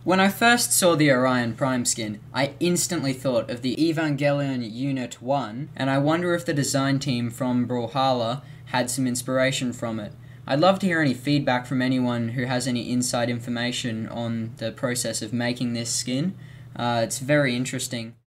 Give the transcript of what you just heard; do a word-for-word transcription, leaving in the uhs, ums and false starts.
When I first saw the Orion Prime skin, I instantly thought of the Evangelion Unit one, and I wonder if the design team from Brawlhalla had some inspiration from it. I'd love to hear any feedback from anyone who has any inside information on the process of making this skin. Uh, it's very interesting.